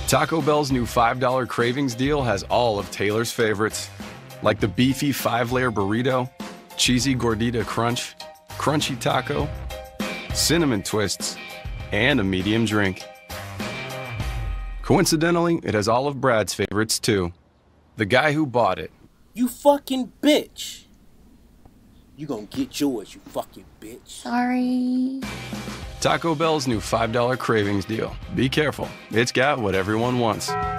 Taco Bell's new $5 Cravings deal has all of Taylor's favorites, like the beefy 5-layer burrito, cheesy gordita crunch, crunchy taco, cinnamon twists, and a medium drink. Coincidentally, it has all of Brad's favorites too. The guy who bought it. You fucking bitch. You gonna get yours, you fucking bitch. Sorry. Taco Bell's new $5 Cravings deal. Be careful, it's got what everyone wants.